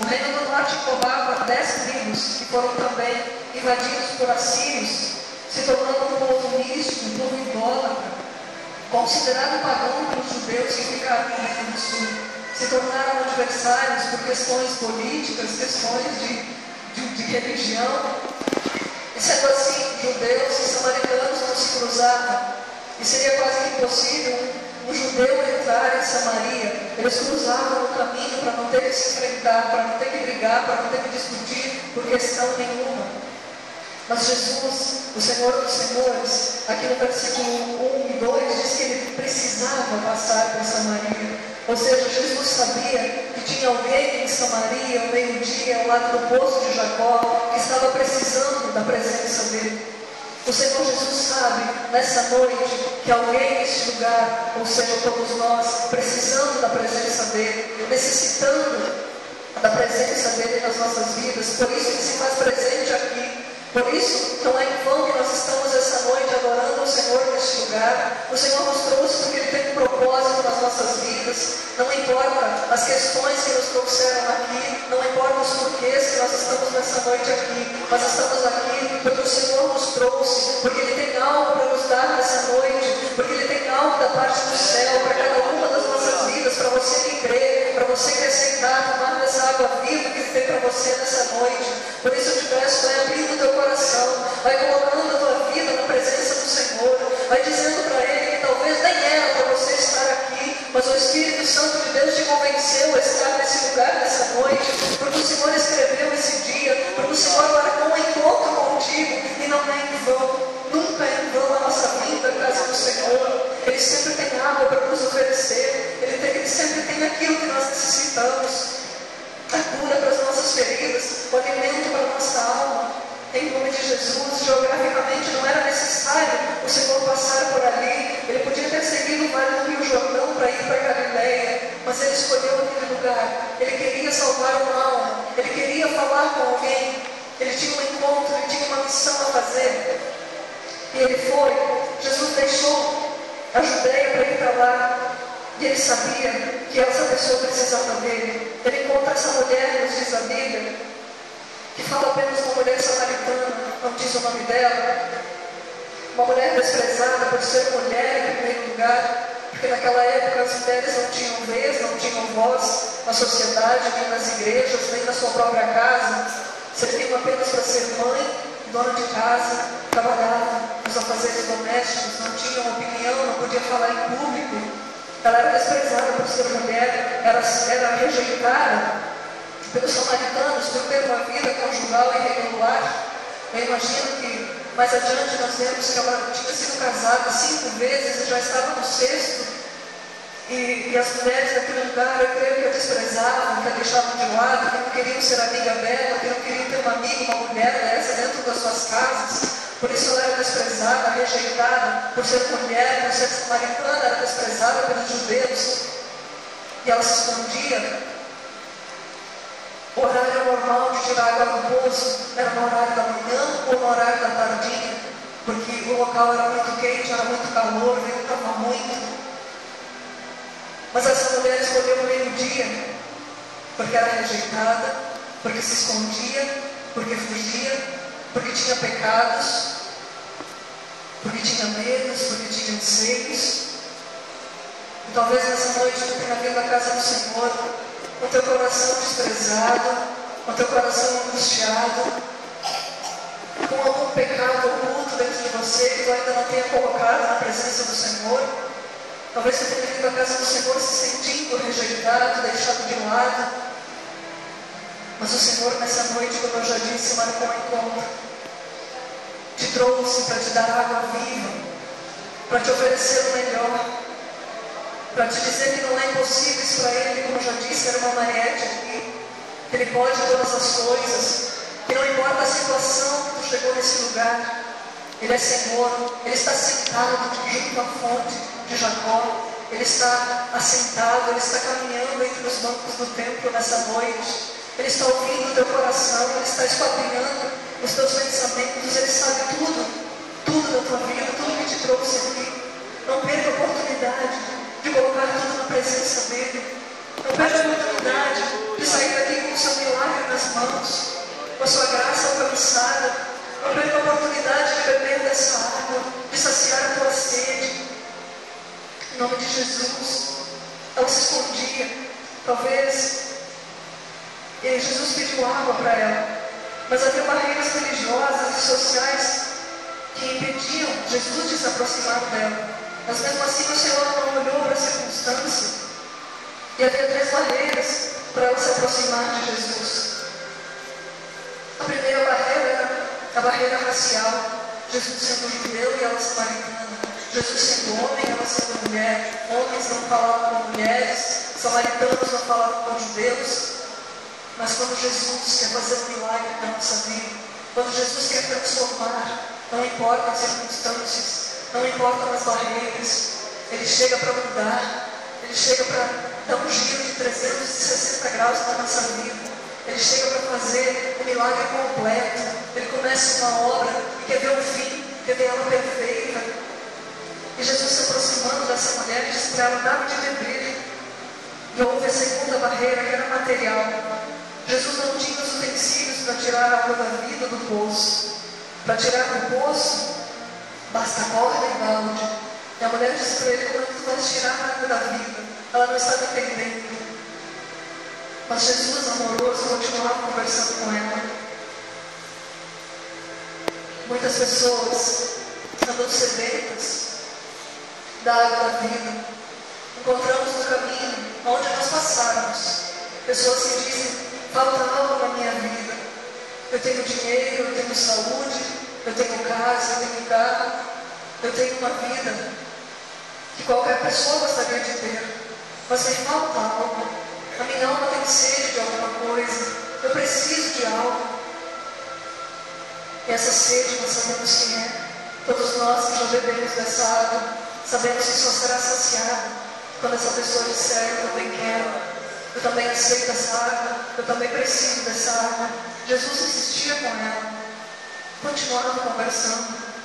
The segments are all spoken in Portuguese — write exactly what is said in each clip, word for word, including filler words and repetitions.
O reino do norte cobrava dez tribos, que foram também invadidos por assírios, se tornando um povo místico, um povo idólatra, considerado pagão pelos judeus que ficaram no reino do sul. Se tornaram adversários por questões políticas, questões de, de, de religião. E sendo assim, judeus e samaritanos não se cruzavam. E seria quase impossível um, um judeu entrar em Samaria. Eles cruzavam o caminho para não ter que se enfrentar, para não ter que brigar, para não ter que discutir por questão nenhuma. Mas Jesus, o Senhor dos Senhores, aqui no versículo um e dois, diz que ele precisava passar por Samaria. Ou seja, Jesus sabia que tinha alguém em Samaria, ao meio-dia, ao lado do poço de Jacó, que estava precisando da presença dele. O Senhor Jesus sabe, nessa noite, que alguém neste lugar, ou seja, todos nós, precisando da presença dele, necessitando da presença dele nas nossas vidas. Por isso ele se faz presente aqui. Por isso, não é em vão que nós estamos essa noite adorando o Senhor neste lugar. O Senhor nos trouxe porque Ele tem um propósito nas nossas vidas. Não importa as questões que nos trouxeram aqui, não importa os porquês que nós estamos nessa noite aqui. Nós estamos aqui porque o Senhor nos trouxe, porque Ele tem algo para nos dar nessa noite, porque Ele tem algo da parte do céu para cada uma das nossas vidas, para você que crê, para você que aceitar tomar dessa água viva que Ele tem para você nessa noite. Por isso eu te peço, vai abrindo o teu coração, vai colocando a tua vida na presença do Senhor, vai dizendo para Ele que talvez nem era para você estar aqui, mas o Espírito Santo de Deus te convenceu a estar nesse lugar nessa noite, porque o Senhor escreveu esse dia, porque o Senhor marcou um encontro contigo, e não é em vão, nunca é em vão a nossa vida à casa do Senhor. Ele sempre tem água para nos oferecer, Ele, tem, Ele sempre tem aquilo que nós necessitamos, a cura para as nossas feridas, o alimento para a nossa alma. Em nome de Jesus, geograficamente não era necessário o Senhor passar por ali. Ele podia ter seguido o vale do Rio Jordão para ir para a Galileia, mas Ele escolheu aquele lugar. Ele queria salvar uma alma, Ele queria falar com alguém, Ele tinha um encontro, Ele tinha uma missão a fazer. E Ele foi. Jesus deixou a Judeia para ir para lá, e Ele sabia que essa pessoa precisava dele. Ele encontra essa mulher, nos diz a Bíblia, que fala apenas uma mulher samaritana, não diz o nome dela, uma mulher desprezada por ser mulher em primeiro lugar, porque naquela época as mulheres não tinham vez, não tinham voz na sociedade, nem nas igrejas, nem na sua própria casa, serviam apenas para ser mãe, dona de casa, trabalhava nos afazeres domésticos, não tinham opinião, não podia falar em público. Ela era desprezada por ser mulher, era, era rejeitada pelos samaritanos por ter uma vida conjugal irregular. Eu imagino que mais adiante nós vemos que ela tinha sido casada cinco vezes e já estava no sexto. E, e as mulheres daquele lugar, eu creio que a desprezavam, que a deixavam de lado, que não queriam ser amiga dela, que não queriam ter uma amiga, uma mulher dessa dentro das suas casas. Por isso ela era desprezada, rejeitada, por ser mulher, por ser samaritana, era desprezada pelos judeus. E ela se escondia. O horário normal de tirar água do poço era no horário da manhã ou no horário da tardinha, porque o local era muito quente, era muito calor, ventava muito. Mas essa mulher escolheu o meio-dia, porque era rejeitada, porque se escondia, porque fugia, porque tinha pecados, porque tinha medos, porque tinha anseios. E talvez nessa noite tu tenha vindo à casa do Senhor com teu coração desprezado, com teu coração angustiado, com algum pecado oculto dentro de você que tu ainda não tenha colocado na presença do Senhor. Talvez você tenha vindo à casa do Senhor se sentindo rejeitado, deixado de lado. Mas o Senhor nessa noite, como eu já disse, marcou um encontro. Te trouxe para te dar água viva, para te oferecer o melhor, para te dizer que não é impossível para Ele, como eu já disse, era uma Mariette aqui, que Ele pode todas as coisas, que não importa a situação que tu chegou nesse lugar, Ele é Senhor, Ele está sentado junto à fonte de Jacó, Ele está assentado, Ele está caminhando entre os bancos do templo nessa noite, Ele está ouvindo o teu coração, Ele está esquadrinhando os teus pensamentos, Ele sabe tudo, tudo da tua vida, tudo que te trouxe aqui. Não perca a oportunidade de colocar tudo na presença dele. Não perca a oportunidade de sair daqui com o seu milagre. Talvez e Jesus pediu água para ela, mas havia barreiras religiosas e sociais que impediam Jesus de se aproximar dela. Mas mesmo assim o Senhor não olhou para a circunstância, e havia três barreiras para ela se aproximar de Jesus. A primeira barreira era a barreira racial, Jesus sendo judeu e ela samaritana, Jesus sendo homem e ela sendo mulher. Homens não falavam com mulheres, samaritanos não falavam com judeus. Mas quando Jesus quer fazer um milagre na nossa vida, quando Jesus quer transformar, não importa as circunstâncias, não importam as barreiras, Ele chega para mudar, Ele chega para dar um giro de trezentos e sessenta graus na nossa vida, Ele chega para fazer um milagre completo. Ele começa uma obra e quer ver um fim, quer ver ela perfeita. E Jesus se aproximando dessa mulher diz para ela: dá-me de beber. E houve a segunda barreira, que era material. Jesus não tinha os utensílios para tirar a água da vida do poço. Para tirar do poço, basta corda e balde. E a mulher disse para ele: como é que tu vais tirar a água da vida? Ela não estava entendendo. Mas Jesus, amoroso, continuava conversando com ela. Muitas pessoas andam sedentas da água da vida. Encontramos no caminho, onde nós passarmos, pessoas que dizem: falta algo na minha vida. Eu tenho dinheiro, eu tenho saúde, eu tenho casa, eu tenho carro, eu tenho uma vida que qualquer pessoa gostaria de ter, mas me falta algo. A minha alma tem sede de alguma coisa, eu preciso de algo. E essa sede nós sabemos quem é. Todos nós que já bebemos dessa água sabemos que só será saciada quando essa pessoa disser: eu também quero, eu também aceito essa água, eu também preciso dessa água. Jesus insistia com ela, continuava conversando.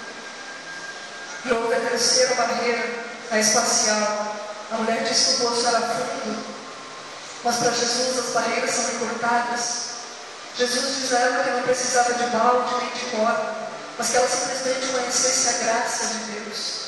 E houve a terceira barreira, a espacial. A mulher disse que o poço era fundo, mas para Jesus as barreiras são encurtadas. Jesus diz a ela que não precisava de balde nem de corda, mas que ela simplesmente conhecesse a graça de Deus.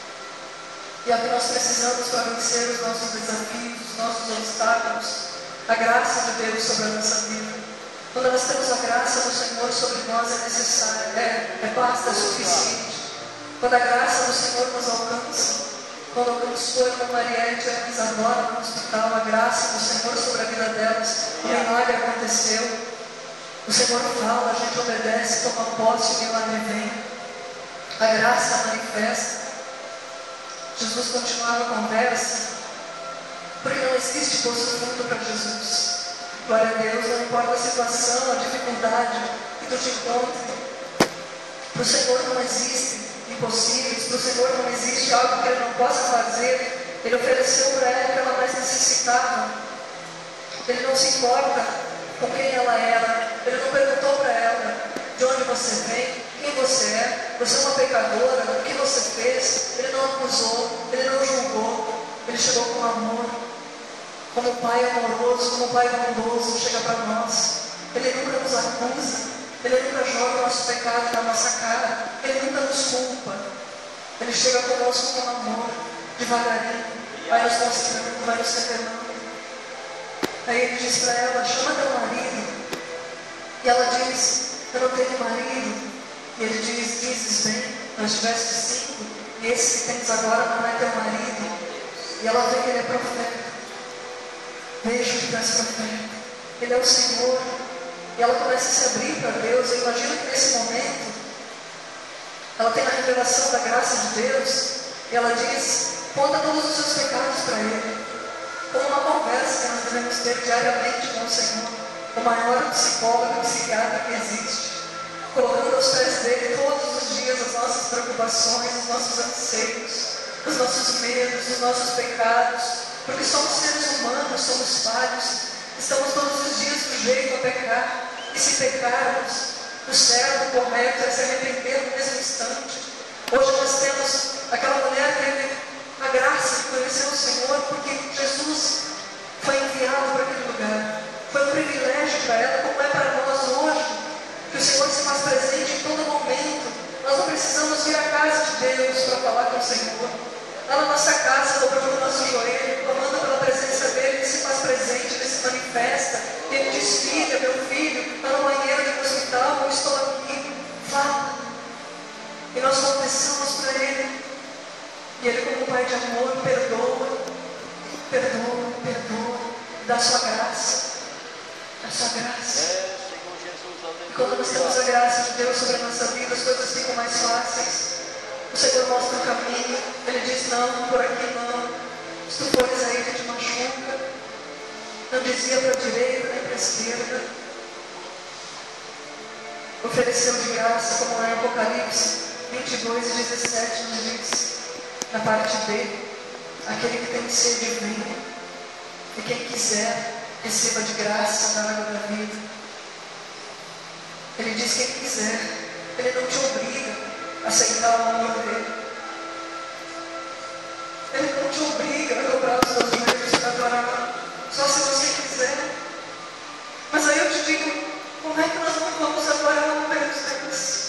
E é o que nós precisamos para vencer os nossos desafios, os nossos obstáculos, a graça de Deus sobre a nossa vida. Quando nós temos a graça do Senhor sobre nós, é necessário, é, é basta, é suficiente. Quando a graça do Senhor nos alcança, quando alcançou a Mariette e a Isadora no hospital, a graça do Senhor sobre a vida delas, o milagre aconteceu. O Senhor fala, a gente obedece, toma posse e o milagre vem. A graça manifesta. Jesus continuava a conversa, porque não existe poço fundo para Jesus. Glória a Deus, não importa a situação, a dificuldade que tu te encontre. Para o Senhor não existem impossíveis, para o Senhor não existe algo que Ele não possa fazer. Ele ofereceu para ela o que ela mais necessitava. Ele não se importa com quem ela era. Ele não perguntou para ela: de onde você vem, quem você é, você é uma pecadora, o que você fez. Ele não acusou, Ele não julgou. Ele chegou com amor, como o Pai amoroso, como o Pai bondoso chega para nós. Ele nunca nos acusa, Ele nunca joga o nosso pecado na nossa cara, Ele nunca nos culpa. Ele chega conosco com amor, devagarinho, vai nos mostrando, vai nos revelando. Aí Ele diz para ela: chama teu marido. E ela diz: eu não tenho marido. E Ele diz: dizes bem, nós tiveste cinco, e esse que tens agora não é teu marido. E ela vê que ele é profeta. Veja que tu és profeta. Ele é o Senhor. E ela começa a se abrir para Deus. Eu imagino que nesse momento ela tem a revelação da graça de Deus. E ela diz: conta todos os seus pecados para Ele. Como uma conversa que nós devemos ter diariamente com o Senhor, o maior psicólogo e psiquiatra que existe, colocando aos pés dele todos os dias as nossas preocupações, os nossos anseios, os nossos medos, os nossos pecados, porque somos seres humanos, somos falhos, estamos todos os dias sujeitos a pecar, e se pecarmos, o certo, o correto é se arrepender no mesmo instante. Hoje nós temos, aquela mulher teve a graça de conhecer o Senhor, porque Jesus foi enviado para aquele lugar. Foi um privilégio para ela, como é para nós hoje, que o Senhor se faz presente em todo momento. Nós não precisamos vir à casa de Deus para falar com o Senhor. Lá na nossa casa, dobrando o nosso joelho, clamando pela presença dEle, Ele se faz presente. festa. E ele diz: filha, meu filho, está no banheiro do hospital, eu estou aqui, fala. E nós confessamos para ele. E ele, como pai de amor, perdoa, perdoa, perdoa, dá sua graça, dá sua graça. E quando nós temos a graça de Deus sobre a nossa vida, as coisas ficam mais fáceis. O Senhor mostra o caminho. Ele diz: não, por aqui não. Se tu fores aí, ele te machuca. Não dizia para a direita nem para a esquerda. Ofereceu de graça, como é Apocalipse vinte e dois, dezessete, nos diz, na parte B: aquele que tem sede, venha. E quem quiser, receba de graça na água da vida. Ele diz: quem quiser. Ele não te obriga a aceitar o amor dele. Ele não te obriga a dobrar os seus joelhos para adorar, só se você quiser. Mas aí eu te digo: como é que nós não vamos adorar um Deus desse?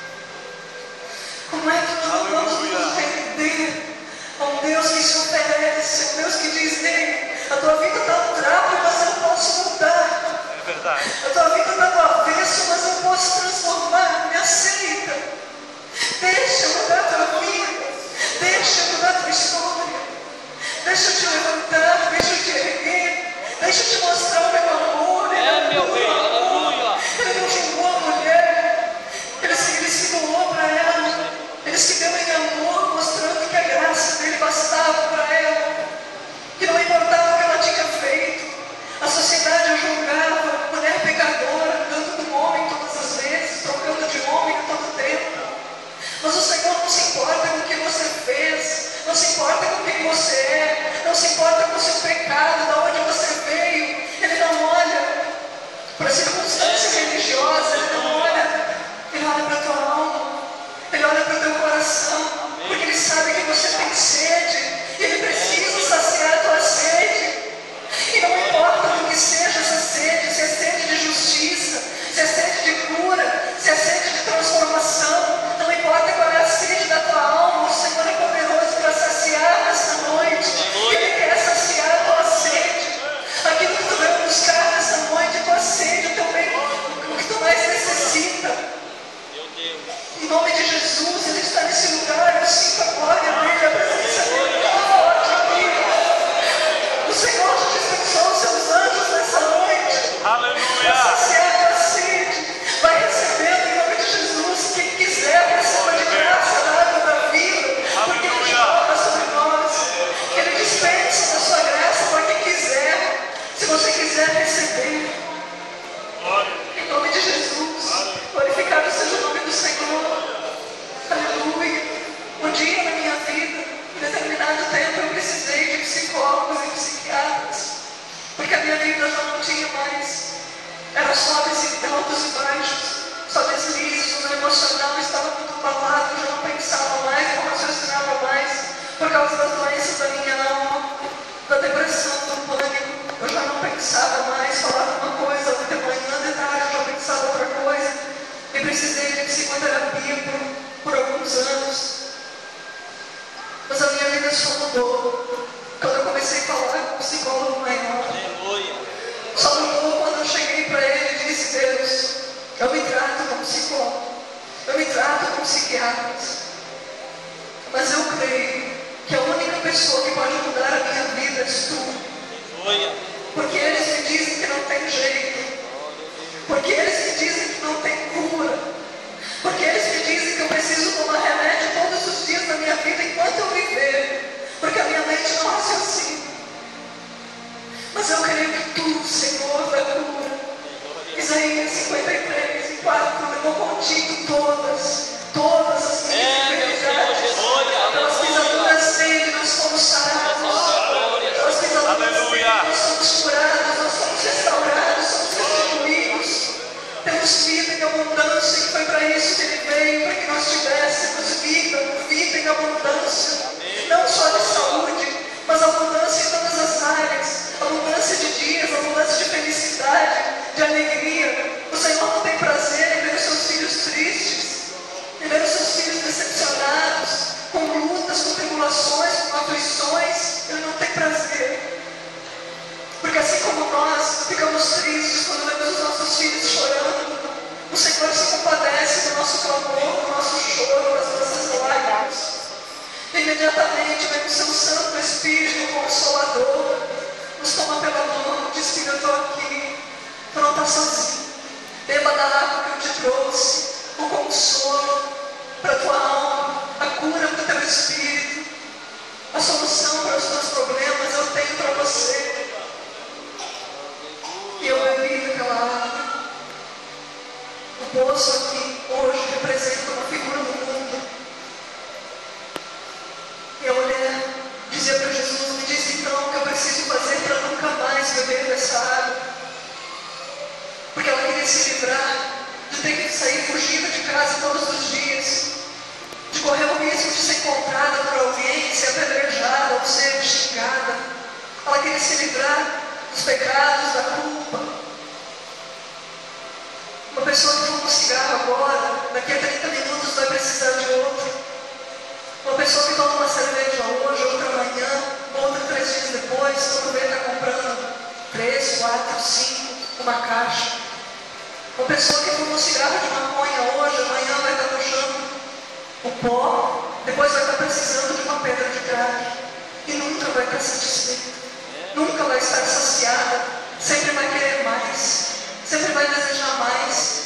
Como é que nós não vamos nos render a um Deus que se oferece, um Deus que diz: ei, a tua vida está no trapo, mas eu posso mudar. É verdade. A tua vida está no avesso, mas eu posso transformar. Me aceita. Deixa eu mudar a tua vida. Deixa eu mudar a tua história. Deixa eu te levantar. Deixa eu te erguer. Deixa eu te mostrar o meu amor. Ele É, meu bem, aleluia. Ele não julgou a mulher. Ele se, ele se doou para ela. Ele se deu em amor, mostrando que a graça dele bastava para ela. Que não importava o que ela tinha feito. A sociedade a julgava, mulher pecadora, andando com homem todas as vezes, trocando de homem a todo tempo. Mas o Senhor não se importa com o que você fez, não se importa com quem você é, não se importa com o seu pecado, de onde você veio. Ele não olha para a circunstância religiosa, ele não olha, ele olha para a tua alma, ele olha para o teu coração, porque ele sabe que você tem sede, e ele precisa saciar a tua sede. E não importa o que seja essa sede, se é sede de justiça, se é sede de cura, se é sede de transformação, não importa qual é a sede da tua alma, o Senhor é poderoso para saciar nessa noite. Ele quer saciar a tua sede. Aquilo que tu veio buscar nessa noite, a tua sede, o teu bem, o que tu mais necessita. Meu Deus. Em nome de Jesus, Ele está nesse lugar. Eu sinto a glória dele, a presença dele tão forte aqui. O Senhor te dispensou os seus anjos nessa noite. Aleluia. Para saciar a sede. Vai recebendo em nome de Jesus. Quem quiser, receba de graça na água da vida. Porque Ele joga sobre nós. Ele dispensa da sua graça para quem quiser. Se você quiser receber. Em nome de Jesus. Glorificado seja o nome do Senhor. Aleluia. Um dia na minha vida, em determinado tempo, eu precisei de psicólogos e psiquiatras, porque a minha vida já não tinha mais, era só desses altos e baixos, só deslizes, o meu emocional estava muito abalado, eu já não pensava mais, não raciocinava mais, por causa das doenças da minha alma, da depressão, do pânico, eu já não pensava mais, falava uma coisa, de manhã, de tarde, eu já pensava outra coisa, e precisei de psicoterapia por, por alguns anos. Mas a minha vida só mudou quando eu comecei a falar com o psicólogo maior. Aleluia. Só mudou quando eu cheguei para ele e disse: Deus, eu me trato como psicólogo, eu me trato como psiquiatra, mas eu creio que a única pessoa que pode mudar a minha vida és tu. Aleluia. Porque eles me dizem que não tem jeito, porque eles me dizem que não tem cura, porque eles me dizem que eu preciso tomar remédio todos os dias da minha vida enquanto eu viver, porque a minha mente não raciocina. Mas eu creio que tu, Senhor, da cura. Isaías cinquenta e três, e quatro, levou contigo todas, todas as minhas enfermidades. Pelas pisaduras dele nós fomos sarados, pelas pisaduras dele nós somos curados, nós somos restaurados. imediatamente vem o seu Santo Espírito Consolador, nos toma pela mão, diz: filho, eu estou aqui, tu não está sozinho, beba da água que eu te trouxe, o consolo para a tua alma, a cura para o teu espírito, a solução para os teus problemas eu tenho para você. E eu bebi daquela água. O poço aqui hoje representa uma figura do mundo. E a mulher dizia para Jesus: me diz então o que eu preciso fazer para nunca mais beber dessa água. Porque ela queria se livrar de ter que sair fugindo de casa todos os dias, de correr o risco de ser encontrada por alguém, ser apedrejada ou ser xingada. Ela queria se livrar dos pecados, da culpa. Uma pessoa que fuma um cigarro agora, daqui a trinta minutos vai precisar de outro. Uma pessoa que toma uma cerveja hoje, outra amanhã, outra três dias depois, quando vê está comprando três, quatro, cinco, uma caixa. Uma pessoa que fuma um cigarro de maconha hoje, amanhã vai estar puxando o pó, depois vai estar precisando de uma pedra de crack. E nunca vai estar satisfeita, nunca vai estar saciada, sempre vai querer mais, sempre vai desejar mais.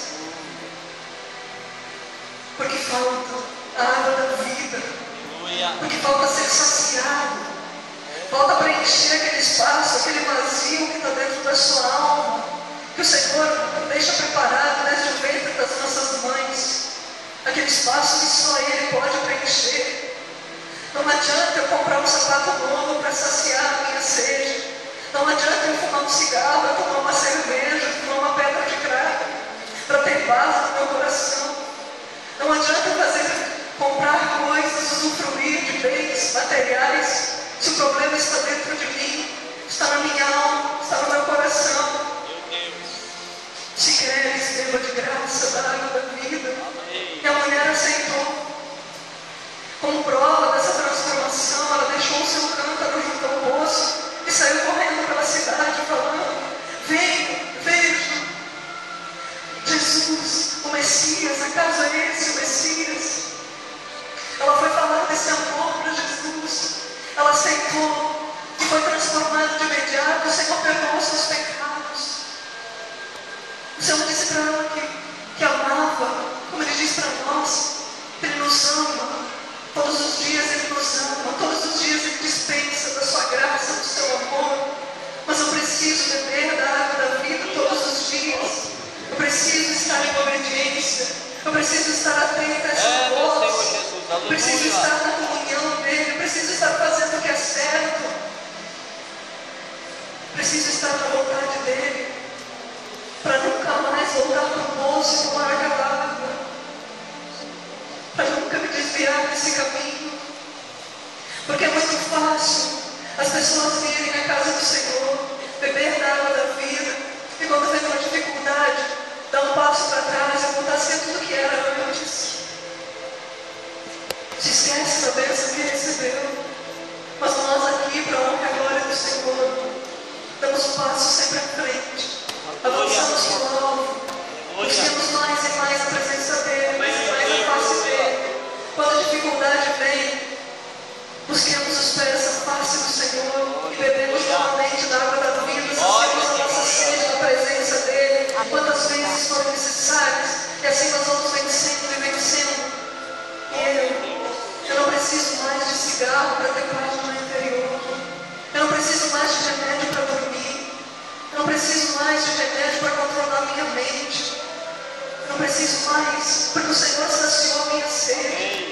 Porque falta a água da vida, porque falta ser saciado, falta preencher aquele espaço, aquele vazio que está dentro da sua alma, que o Senhor deixa preparado desde o ventre das nossas mães, aquele espaço que só Ele pode preencher. Não adianta eu comprar um sapato novo para saciar a minha sede, não adianta eu fumar um cigarro, eu tomar uma cerveja, tomar uma pedra de crack, para ter paz no meu coração. Não adianta eu fazer, comprar coisas, usufruir de bens materiais, se o problema está dentro de mim, está na minha alma, está no meu coração. Se queres, beba de graça da água da vida. E a mulher aceitou. Como prova dessa transformação, ela deixou o seu cântaro junto ao poço e saiu correndo pela cidade falando: venha, veja, Jesus, o Messias, acaso é esse o Messias? Ela foi falar desse amor para Jesus, ela aceitou e foi transformada de imediato. O Senhor perdoou os seus pecados. O Senhor disse para ela que, que amava, como Ele diz para nós, Ele nos ama, todos os dias Ele nos ama, todos os dias Ele dispensa da sua graça, do seu amor. Mas eu preciso beber da água da vida todos os dias, eu preciso estar em obediência, eu preciso estar atento a essa voz, eu preciso estar na comunhão dEle, eu preciso estar fazendo o que é certo, preciso estar na vontade dEle, para nunca mais voltar para o poço e tomar aquela água, para nunca me desviar desse caminho. Porque é muito fácil as pessoas virem na casa do Senhor, beber da água da vida, e quando tem uma dificuldade, dar um passo para trás e voltar a ser tudo que era antes. Se esquece da bênção que recebeu. Mas nós aqui, para a honra e a glória do Senhor, damos um passo sempre à frente, avançamos para o alvo, busquemos mais e mais a presença dEle, mais e mais a face dEle. Quando a dificuldade vem, busquemos os pés da face do Senhor e bebemos novamente da água da vida, saciamos a nossa sede na presença dEle, quantas vezes forem necessárias, e assim nós vamos vencendo e vencendo. E eu, eu não preciso mais de cigarro para ter paz no meu interior, eu não preciso mais de remédio para dormir, eu não preciso mais de remédio para controlar minha mente, eu não preciso mais, porque o Senhor saciou a minha sede.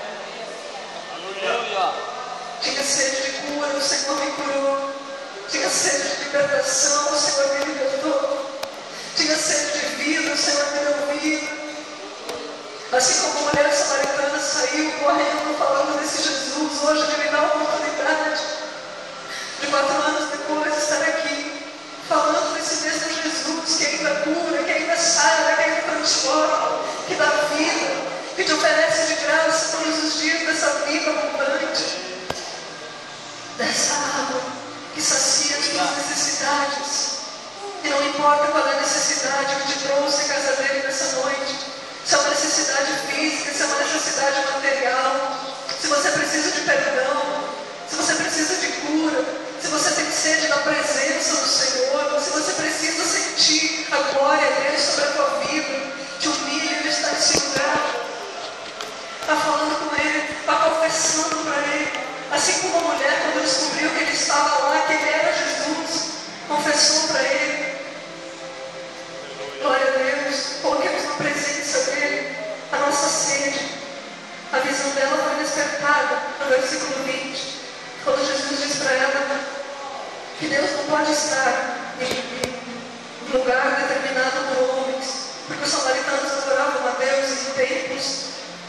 Tinha sede de cura, o Senhor me curou. Tinha sede de libertação, o Senhor me libertou. Tinha sede de vida, o Senhor me deu vida. Assim como a mulher samaritana saiu correndo falando desse Jesus, hoje Ele me dá a oportunidade de quatro anos depois estar aqui falando desse mesmo Jesus que ainda cura, que ainda sara, que ainda transforma, que dá vida, que te oferece de graça todos os dias dessa vida abundante, dessa água que sacia as tuas necessidades. E não importa qual é a necessidade que te trouxe à casa dele nessa noite, se é uma necessidade física, se é uma necessidade material, se você precisa de perdão, se você precisa de cura, se você tem sede da presença do Senhor, se você precisa sentir a glória dele sobre a tua vida, te humilha, ele está nesse lugar. Está falando com ele, está confessando para ele. Assim como a mulher, quando descobriu que ele estava lá, que ele era Jesus, confessou para ele. Glória a Deus, coloquemos na presença dele a nossa sede. A visão dela foi despertada no versículo vinte, quando Jesus diz para ela que Deus não pode estar em lugar determinado por homens, porque os samaritanos adoravam a Deus em templos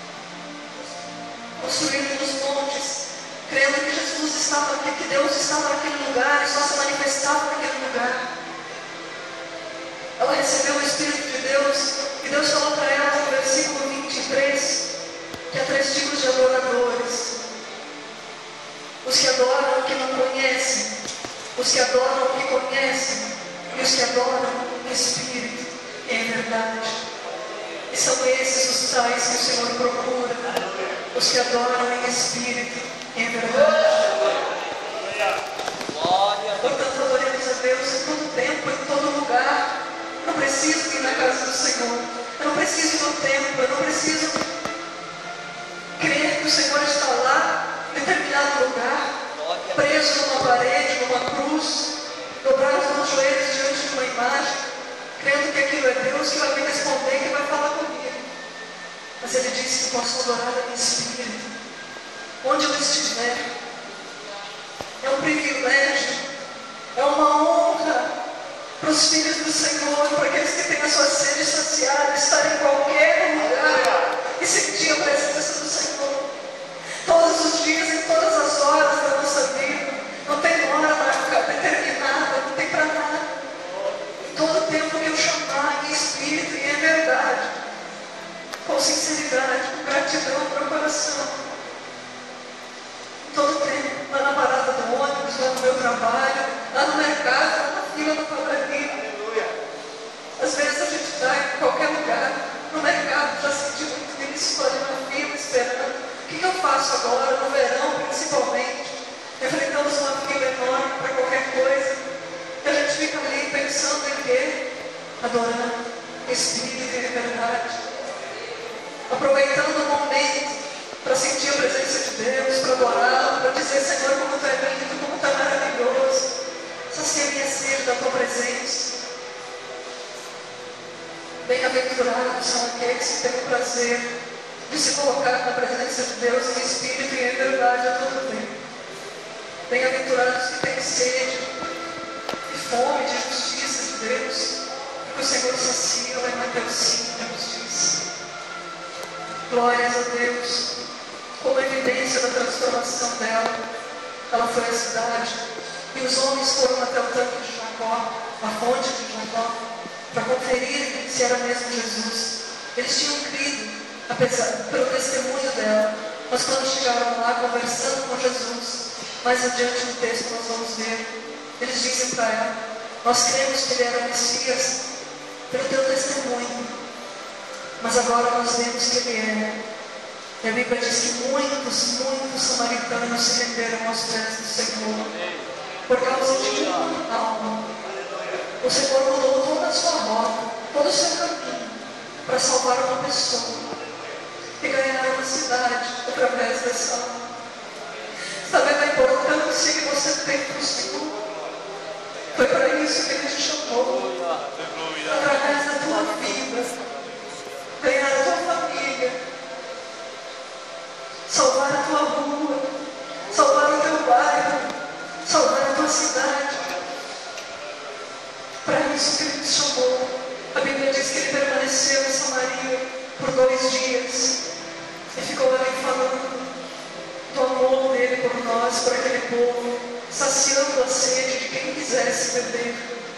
construídos nos montes, crendo que Jesus estava aqui, que Deus estava naquele lugar e só se manifestava naquele lugar. Ela recebeu o Espírito de Deus e Deus falou para ela no versículo vinte e três que há três tipos de adoradores: os que adoram o que não conhecem, os que adoram o que conhecem e os que adoram em espírito e em verdade. E são esses os tais que o Senhor procura, os que adoram em espírito e em verdade. Portanto, adoremos a Deus em todo tempo, em todo lugar. Eu não preciso ir na casa do Senhor, eu não preciso ir no templo, eu não preciso crer que o Senhor está lá em determinado lugar, preso numa parede, numa cruz, dobrado nos joelhos diante de uma imagem, crendo que aquilo é Deus que vai me responder, que vai falar comigo. Mas Ele disse que posso adorar a minha espírito, onde eu estiver. É um privilégio, é uma honra para os filhos do Senhor, para aqueles que têm a sua sede saciada, estar em qualquer lugar e sentir a presença do Senhor. Todos os dias, em todas as horas da nossa vida. Não tem hora marcada, determinada, não tem para nada. Em todo tempo que eu chamar em espírito e em verdade, com sinceridade, com gratidão no meu coração. Em todo tempo, lá na parada do ônibus, lá no meu trabalho, lá no mercado, lá na fila da padaria. Às vezes a gente está em qualquer lugar, no mercado, já senti muito isso, estou ali na fila esperando. O que, que eu faço agora, no verão principalmente? Enfrentamos uma fila enorme para qualquer coisa. E a gente fica ali pensando em quê? Adorando espírito e verdade. Aproveitando o momento para sentir a presença de Deus, para adorá-lo, para dizer: Senhor, como tu é lindo, como tu é maravilhoso. Sacia a minha sede da tua presença. Bem-aventurados são aqueles que têm o prazer de se colocar na presença de Deus em espírito e em verdade a todo tempo. Bem-aventurados que têm sede e fome de justiça de Deus, porque o Senhor sacia lá em Mateus cinco a justiça. Glórias a Deus. Como evidência da transformação dela, ela foi à cidade e os homens foram até o tanque de Jacó, a fonte de Jacó, para conferir se era mesmo Jesus. Eles tinham crido, apesar, pelo testemunho dela, mas quando chegaram lá conversando com Jesus, mais adiante no texto nós vamos ver, eles dizem para ela: nós cremos que ele era o Messias pelo teu testemunho, mas agora nós vemos que ele é. E a Bíblia diz que muitos, muitos samaritanos se renderam aos pés do Senhor por causa de uma alma. O Senhor mudou toda a sua rota, todo o seu caminho, para salvar uma pessoa e ganhar uma cidade através dessa alma. Está vendo a importância que você tem para o Senhor? Foi para isso que Ele te chamou. Através da tua vida, ganhar a tua família, salvar a tua rua, salvar o teu bairro, salvar a tua cidade. Para isso que Ele te chamou. A Bíblia diz que Ele permaneceu em Samaria por dois dias e ficou ali falando do amor dele por nós, por aquele povo, saciando a sede de quem quisesse beber.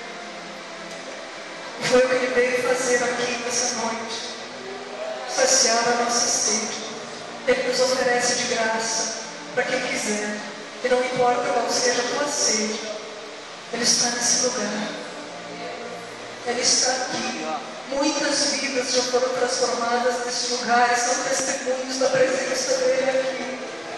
E foi o que Ele veio fazer aqui nessa noite, saciar a nossa sede. Ele nos oferece de graça para quem quiser, e não importa qual seja a tua sede, Ele está nesse lugar. Ele está aqui. Muitas vidas já foram transformadas nesse lugar e são testemunhos da presença dele aqui.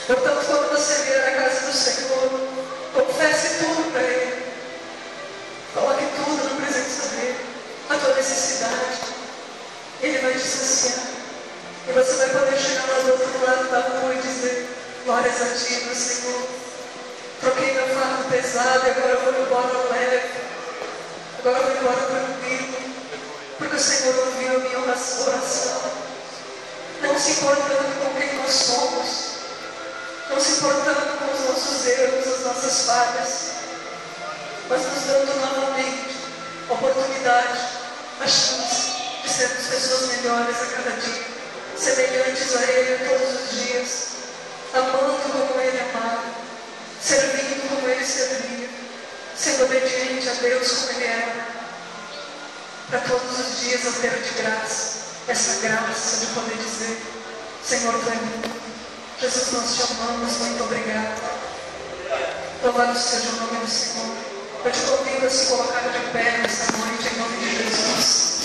Portanto, quando você vier à casa do Senhor, confesse tudo para Ele. Coloque tudo na presença dEle, a tua necessidade. Ele vai te saciar. E você vai poder chegar lá do outro lado da rua e dizer: glórias a ti, meu Senhor. Troquei meu fardo pesado e agora eu vou embora leve. Agora eu vou embora tranquilo. Porque o Senhor ouviu a minha oração. Não se importando com quem nós somos. Não se importando com os nossos erros, as nossas falhas. Mas nos dando novamente a oportunidade, a chance de sermos pessoas melhores a cada dia. Semelhantes a Ele todos os dias. Amando como Ele amava. Servindo como Ele servia. Sendo obediente a Deus como Ele era. Para todos os dias eu ter de graça essa graça de poder dizer: Senhor, Tu é bom. Jesus, nós Te amamos, muito obrigado. Louvado seja o nome do Senhor. Eu te convido a se colocar de pé nessa noite em nome de Jesus.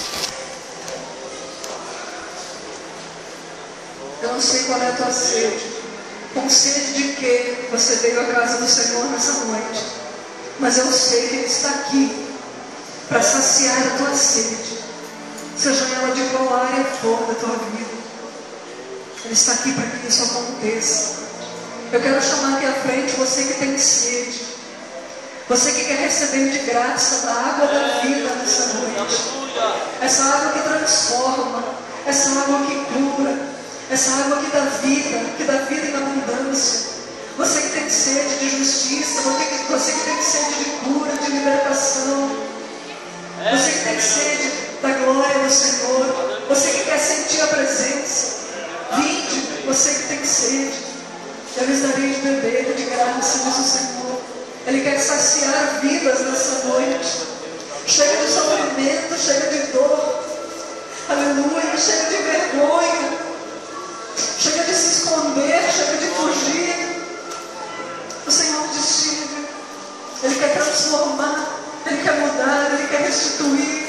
Eu não sei qual é a tua sede. Com sede de que você veio à casa do Senhor nessa noite. Mas eu sei que Ele está aqui para saciar a tua sede, seja ela de qual área for da tua vida. Ele está aqui para que isso aconteça. Eu quero chamar aqui à frente você que tem sede, você que quer receber de graça da água da vida nessa noite, essa água que transforma, essa água que cura, essa água que dá vida, que dá vida em abundância. Você que tem sede de justiça, você que, você que tem sede de cura, de libertação, você que tem sede da glória do Senhor, você que quer sentir a presença, vinde, você que tem sede, eu lhes darei de beber de graça, diz o Senhor. Ele quer saciar vidas nessa noite. Chega de sofrimento, chega de dor, aleluia, chega de vergonha, chega de se esconder, chega de fugir. O Senhor distingue, Ele quer transformar, Ele quer mudar, Ele quer restituir.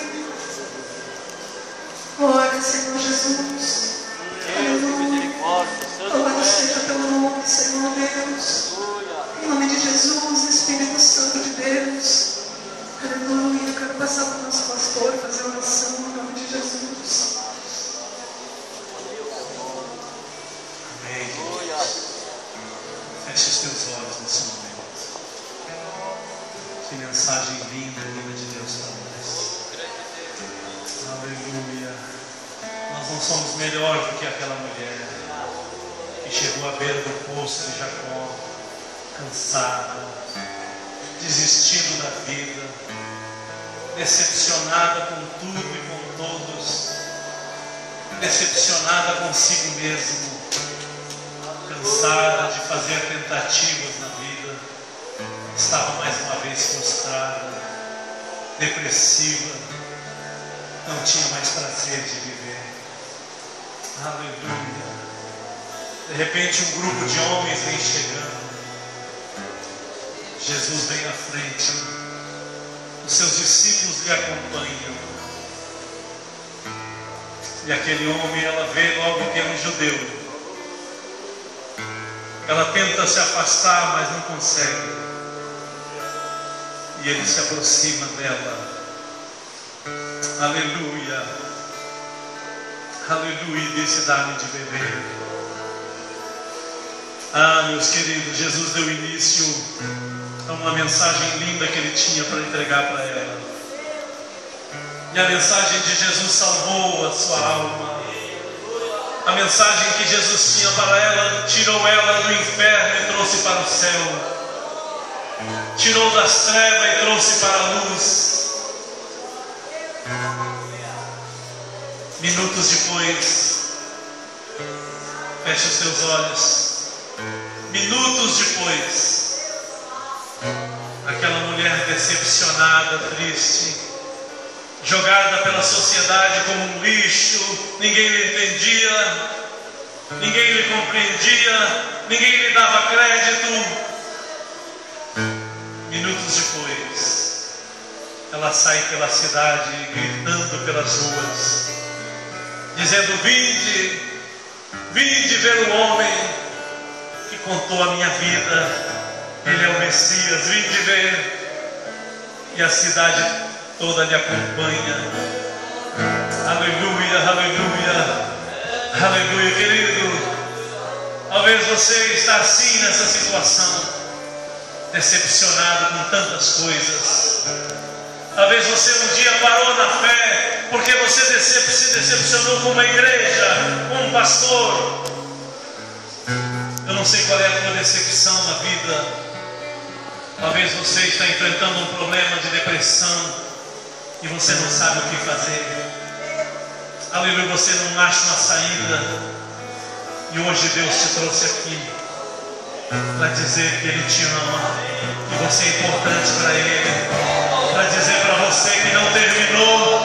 Glória, Senhor Jesus. Aleluia. Louvado seja teu nome, Senhor Deus. Em nome de Jesus, Espírito Santo de Deus. Aleluia. Eu quero passar para o nosso pastor fazer oração em nome de Jesus. Amém. Feche os teus olhos nesse momento. Que mensagem linda, linda de Deus para nós. Aleluia. Nós não somos melhor do que aquela mulher que chegou à beira do poço de Jacó, cansada, desistindo da vida, decepcionada com tudo e com todos, decepcionada consigo mesmo, cansada de fazer tentativas na vida, estava mais uma vez frustrada, depressiva, não tinha mais prazer de viver. Aleluia. De repente um grupo de homens vem chegando. Jesus vem à frente. Os seus discípulos lhe acompanham. E aquele homem, ela vê logo que é um judeu. Ela tenta se afastar, mas não consegue. E ele se aproxima dela. Aleluia. Aleluia. E disse: dá-me de beber. Ah, meus queridos, Jesus deu início a uma mensagem linda que ele tinha para entregar para ela. E a mensagem de Jesus salvou a sua alma. A mensagem que Jesus tinha para ela tirou ela do inferno e trouxe para o céu. Tirou das trevas e trouxe para a luz. Minutos depois, feche os teus olhos. Minutos depois, aquela mulher decepcionada, triste, jogada pela sociedade como um lixo, ninguém lhe entendia, ninguém lhe compreendia, ninguém lhe dava crédito. Minutos depois, ela sai pela cidade gritando pelas ruas, dizendo: vinde, vinde ver o homem que contou a minha vida. Ele é o Messias, vinde ver. E a cidade toda lhe acompanha. Aleluia, aleluia, aleluia, querido. Talvez você está assim nessa situação, decepcionado com tantas coisas. Talvez você um dia parou na fé porque você decep- se decepcionou com uma igreja, com um pastor. Eu não sei qual é a tua decepção na vida. Talvez você está enfrentando um problema de depressão e você não sabe o que fazer. Aleluia, você não acha uma saída. E hoje Deus te trouxe aqui para dizer que Ele te ama, que você é importante para Ele, para dizer para você que não terminou.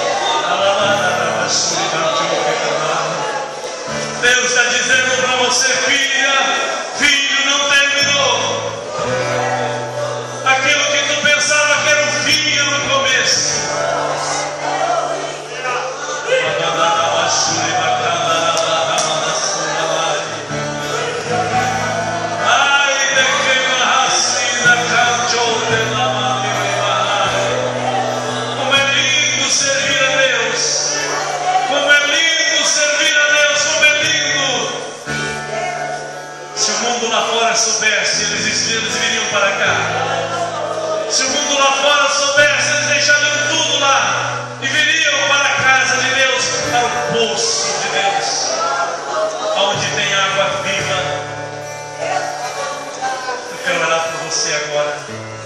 Deus está dizendo para você, filha, filho, não terminou. Aquilo que tu pensava que era o fim, era o começo. Como é lindo servir a Deus. Como é lindo servir a Deus. Como é lindo. Se o mundo lá fora soubesse, eles, eles viriam para cá. Se o mundo lá fora soubesse, eles deixariam tudo lá e viriam para a casa de Deus, para o poço de Deus, onde tem água viva. Eu quero orar por você agora.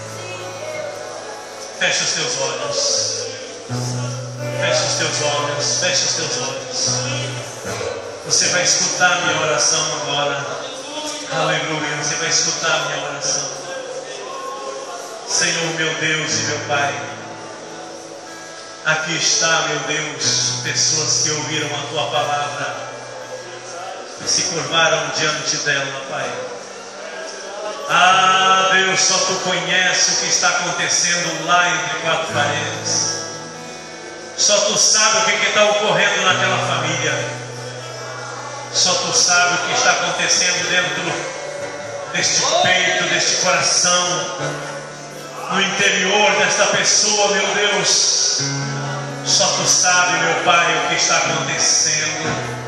Feche os teus olhos. Feche os teus olhos. Feche os teus olhos. Você vai escutar a minha oração agora. Aleluia. Você vai escutar a minha oração. Senhor, meu Deus e meu Pai, aqui está, meu Deus, pessoas que ouviram a Tua palavra e se curvaram diante dela, Pai. Ah, Deus, só Tu conheces o que está acontecendo lá entre quatro paredes. Só Tu sabe o que está ocorrendo naquela família. Só Tu sabe o que está acontecendo dentro deste peito, deste coração, no interior desta pessoa, meu Deus. Só Tu sabe, meu Pai, o que está acontecendo.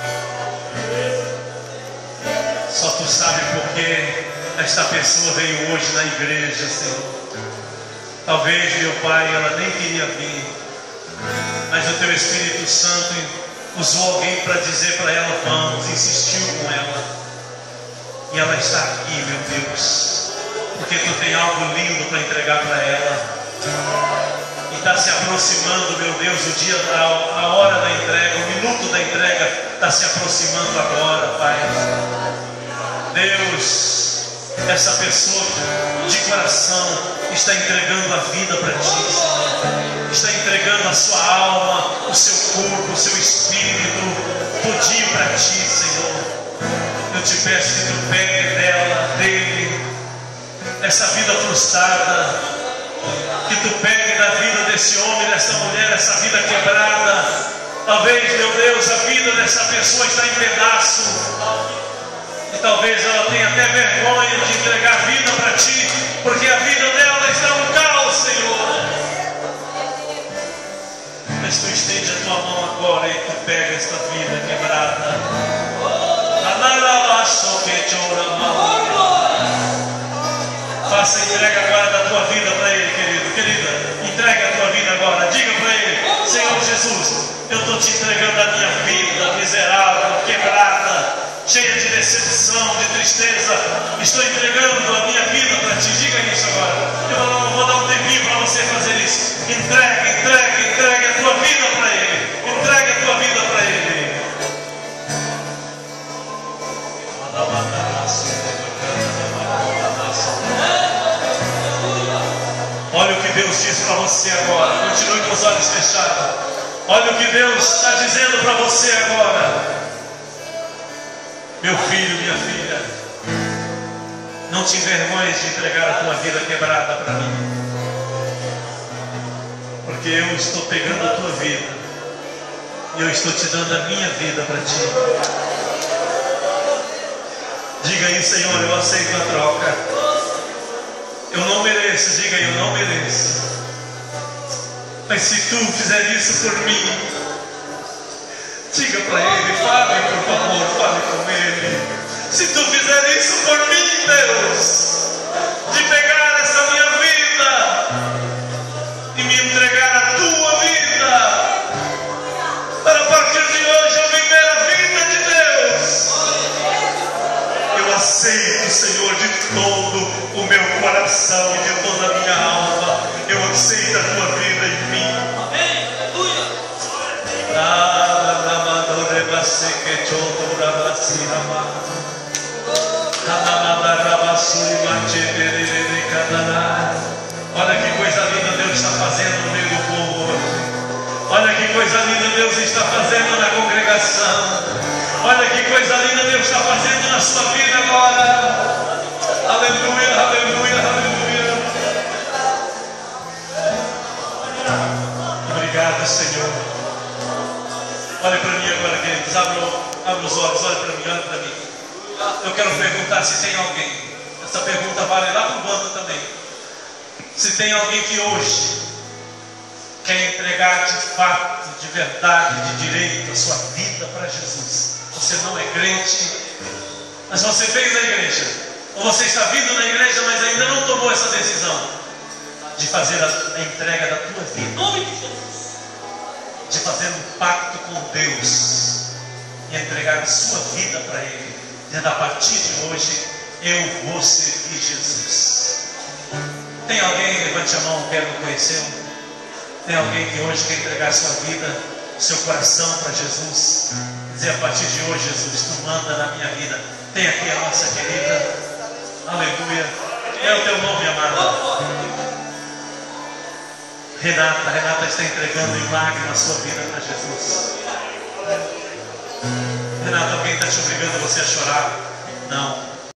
Só Tu sabe porque esta pessoa veio hoje na igreja, Senhor. Talvez, meu Pai, ela nem queria vir, mas o Teu Espírito Santo usou alguém para dizer para ela, vamos, insistiu com ela. E ela está aqui, meu Deus, porque Tu tem algo lindo para entregar para ela. E está se aproximando, meu Deus, o dia, a, a hora da entrega, o minuto da entrega está se aproximando agora, Pai. Deus, essa pessoa de coração está entregando a vida para Ti, Senhor. Está entregando a sua alma, o seu corpo, o seu espírito, tudinho para Ti, Senhor. Eu te peço que Tu pegue dela, dele, dessa vida frustrada, que Tu pegue da vida desse homem, dessa mulher, essa vida quebrada. Talvez, meu Deus, a vida dessa pessoa está em pedaço. E talvez ela tenha até vergonha de entregar a vida para Ti, porque a vida dela está um caos, Senhor. Mas Tu estende a Tua mão agora e Tu pega esta vida quebrada. Faça a entrega agora da tua vida para Ele, querido, querida. Entrega a tua vida agora. Diga para Ele, Senhor Jesus, eu estou te entregando a minha vida miserável, quebrada, cheia de decepção, de tristeza. Estou entregando a minha vida para Ti. Diga isso agora. Eu não vou dar um tempinho para você fazer isso. Entrega, entrega, entrega a tua vida para Ele. Entrega a tua vida para Ele. Olha o que Deus diz para você agora. Continue com os olhos fechados. Olha o que Deus está dizendo para você agora. Meu filho, minha filha, não te envergonhes de entregar a tua vida quebrada para mim, porque eu estou pegando a tua vida e eu estou te dando a minha vida para Ti. Diga aí, Senhor, eu aceito a troca. Eu não mereço, diga aí, eu não mereço. Mas se tu fizer isso por mim, diga para ele, fale por favor, fale com ele. Se tu fizer isso por mim, Deus, de pegar essa minha vida e me entregar a tua vida, para a partir de hoje eu viver a vida de Deus, eu aceito, Senhor, de todo o meu coração e de toda a minha alma. Eu aceito a tua vida em mim. Amém. Aleluia. Olha que coisa linda Deus está fazendo no meio do povo hoje. Olha que coisa linda Deus está fazendo na congregação. Olha que coisa linda Deus está fazendo na sua vida agora. Aleluia, aleluia, aleluia. Obrigado, Senhor. Olha para mim agora, queridos. Abra os olhos, olha para mim, olha para mim. Eu quero perguntar se tem alguém. Essa pergunta vale lá para o bando também. Se tem alguém que hoje quer entregar de fato, de verdade, de direito a sua vida para Jesus. Você não é crente, mas você veio na igreja. Ou você está vindo na igreja, mas ainda não tomou essa decisão de fazer a, a entrega da tua vida. Em nome de Jesus. De fazer um pacto com Deus e entregar a sua vida para Ele. Dizendo, a partir de hoje eu vou servir Jesus. Tem alguém, levante a mão, quero conhecê-lo. Tem alguém que hoje quer entregar a sua vida, seu coração para Jesus, dizer, a partir de hoje, Jesus, tu manda na minha vida. Tem aqui a nossa querida, aleluia, é o teu nome, amado. Renata, Renata está entregando em lágrimas a sua vida para Jesus. Renata, alguém está te obrigando você a chorar? Não.